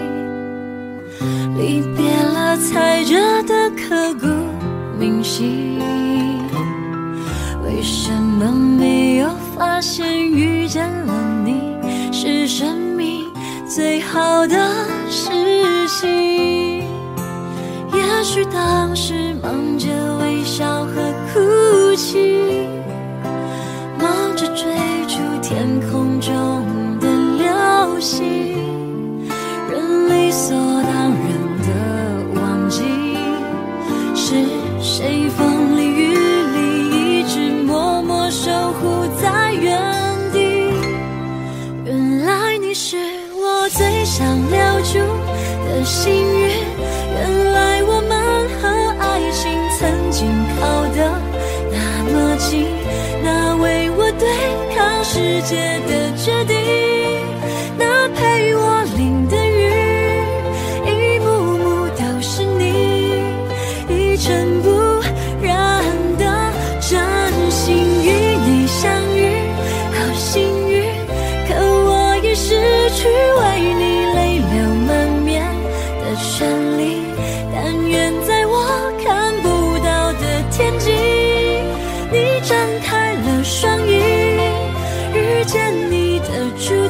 离别了才觉得刻骨铭心。为什么没有发现遇见了你是生命最好的事情？也许当时忙着微笑和哭泣，忙着追逐天空中的流星，人理所当然的忘记是谁风里雨里一直默默守护在原地。原来你是我最想留住的幸运，原来我们和爱情曾经靠得那么近，那为我对抗世界的决定，那陪我淋的雨，一幕幕都是你，一尘不染的真心与你相遇，好幸运，可我已失去为你泪流满面的权利。但愿在我看不到的天际，你张开了双翼，遇见你的注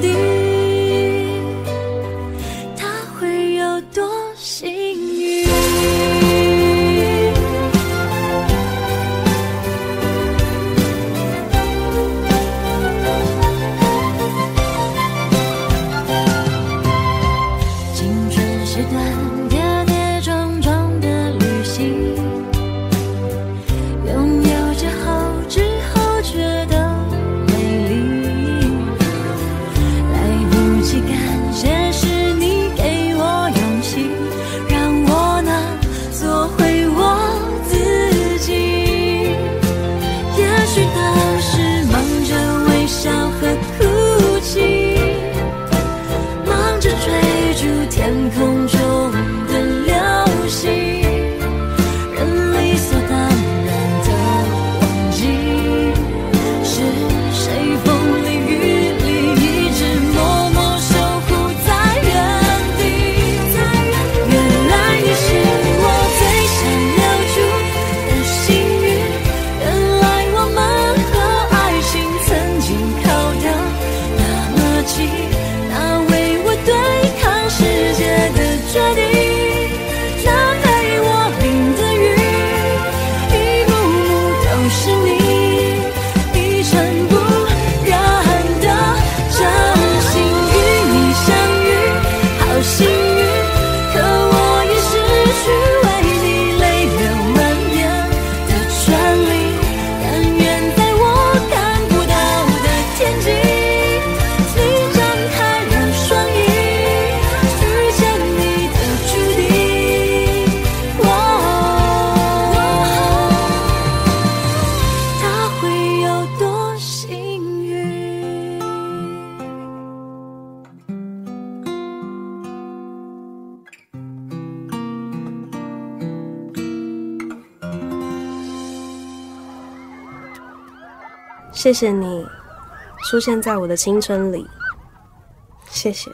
谢谢你出现在我的青春里，谢谢。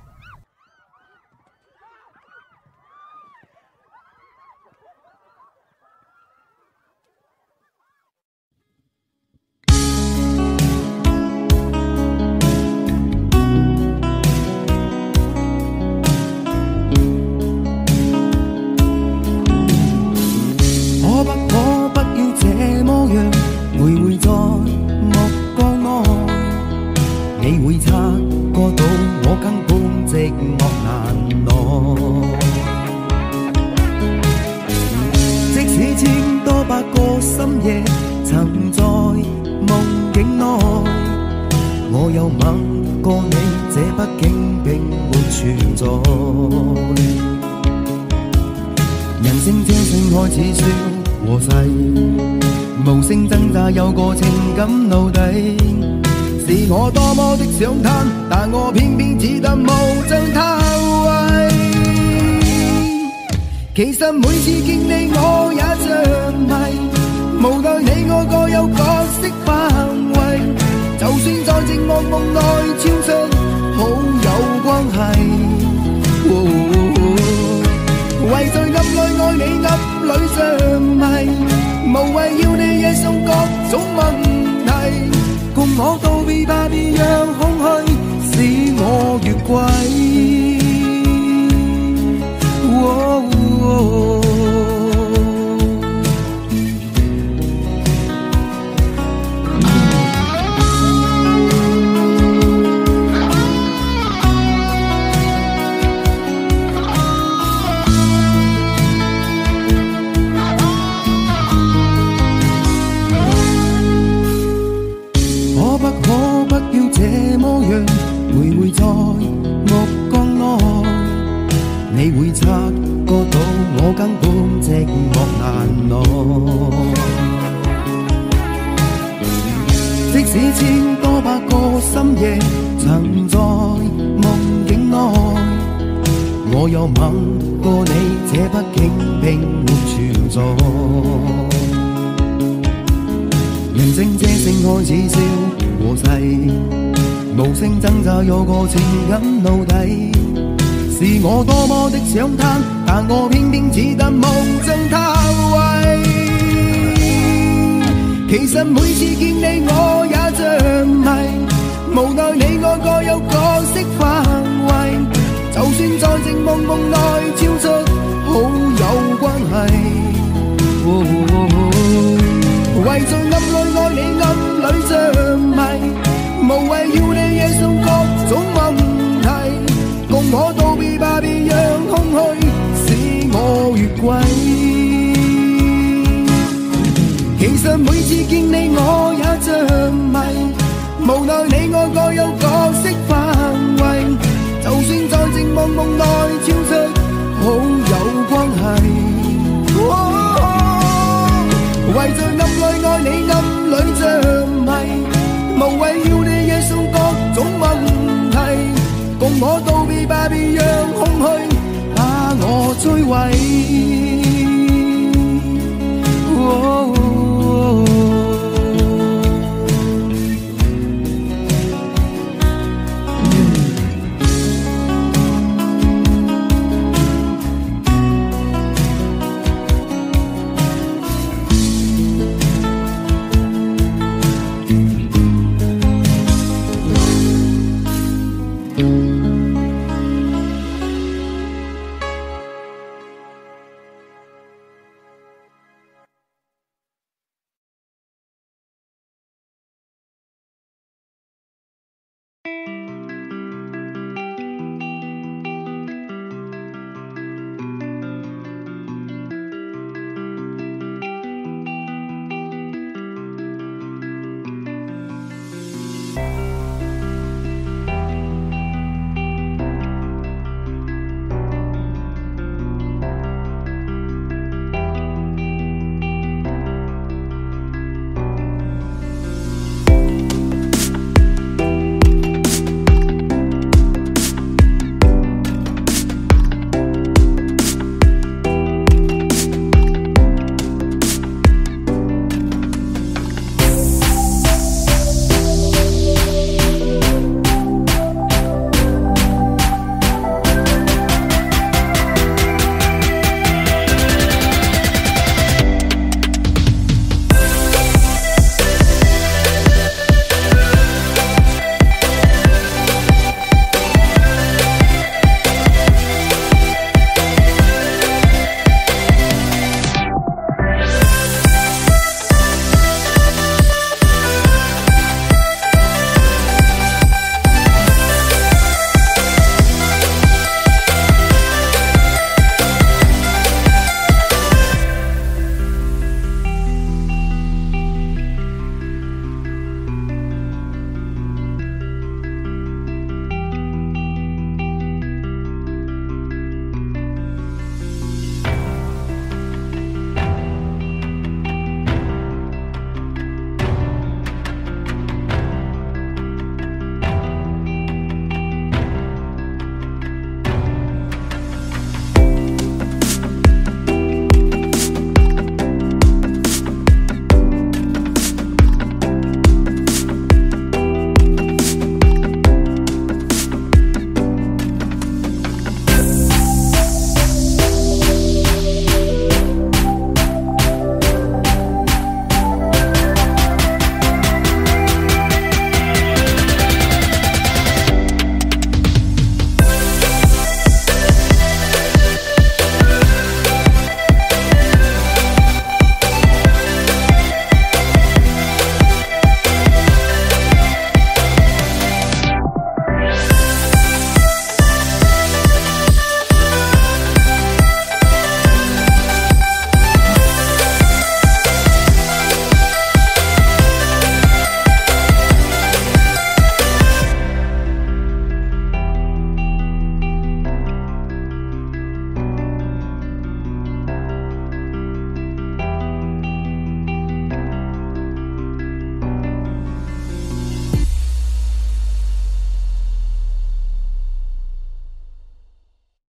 可不可不要這麼樣，徘徊在目光內，你會察覺到我根本寂寞難耐。即使千多百個深夜曾在夢境內，我有吻過你，這畢竟並沒存在。人聲這聲開始說和諧，無聲掙扎有個情感奴隸，是我多麼的想貪，但我偏偏只得無盡偷慰。其實每次見你我也像迷，無奈你我各有角色範圍，就算在寂寞夢內超出好友關係。哦為在暗裏愛你暗裏着迷，無謂要你惹上各種問題，共我道別吧，別讓空虛使我越軌。哦哦徘徊在目光內，你會察覺到我根本寂寞難耐。即使千多百個深夜曾在夢境內，我有吻過你，這畢竟並沒存在。人聲這聲開始笑和諧，無聲掙扎有個情感奴隸，是我多麼的想貪，但我偏偏只得無盡偷慰。其實每次見你我也像迷，無奈你我各有角色範圍，就算在寂寞夢內超出好友關係。哦哦哦為在暗裏愛你暗裏着迷，無謂要你惹上各種問題，共我道別吧，別讓空虛使我越軌。其實每次見你我也像迷，無奈你我各有角色範圍，就算在寂寞夢內超出好友關係。哦為在暗裏愛你暗裏着迷，無謂要你惹上各種問題，共我道別吧，別讓空虛把我摧毀。